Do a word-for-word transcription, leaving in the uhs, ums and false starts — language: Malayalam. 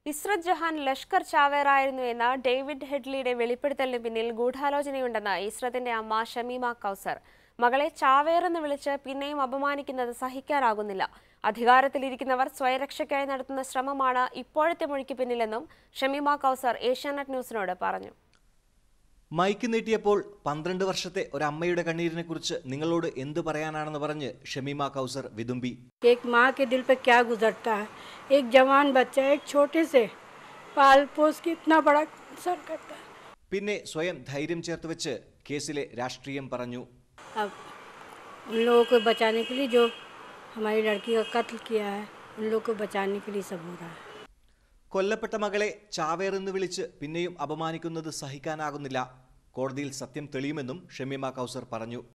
ഇസ്രത് ജഹാൻ ലഷ്കർ ചാവേറായിരുന്നു എന്ന ഡേവിഡ് ഹെഡ്ലിയുടെ വെളിപ്പെടുത്തലിന് പിന്നിൽ ഗൂഢാലോചനയുണ്ടെന്ന് ഇസ്രത്തിന്റെ അമ്മ ഷമീമ കൗസർ. മകളെ ചാവേറെന്ന് വിളിച്ച് പിന്നെയും അപമാനിക്കുന്നത് സഹിക്കാനാകുന്നില്ല. അധികാരത്തിലിരിക്കുന്നവർ സ്വയരക്ഷയ്ക്കായി നടത്തുന്ന ശ്രമമാണ് ഇപ്പോഴത്തെ മൊഴിക്ക് പിന്നിലെന്നും ഷമീമ കൗസർ ഏഷ്യാനെറ്റ് ന്യൂസിനോട് പറഞ്ഞു. മൈക്ക് നീട്ടിയപ്പോൾ പന്ത്രണ്ട് വർഷത്തെ ഒരമ്മയുടെ കണ്ണീരിനെ കുറിച്ച് നിങ്ങളോട് എന്തു പറയാനാണെന്ന് പറഞ്ഞ് ഷമീമ കൗസർ വിതുമ്പി. एक माँ के दिल पे क्या गुजरता है, एक जवान बच्चा एक छोटे से पाल पोस के इतना बड़ा सर करता है. പിന്നെ സ്വയം ധൈര്യം ചേർത്ത് വെച്ച് കേസിലെ രാഷ്ട്രീയം പറഞ്ഞു. अब उन लोगों को बचाने के लिए जो हमारी लड़की का कत्ल किया है, उन लोगों को बचाने के लिए सब हो रहा है. കൊല്ലപ്പെട്ട മകളെ ചാവേറെന്ന് വിളിച്ച് പിന്നെയും അപമാനിക്കുന്നത് സഹിക്കാനാകുന്നില്ല. കോടതിയിൽ സത്യം തെളിയുമെന്നും ഷമീമ കൗസർ പറഞ്ഞു.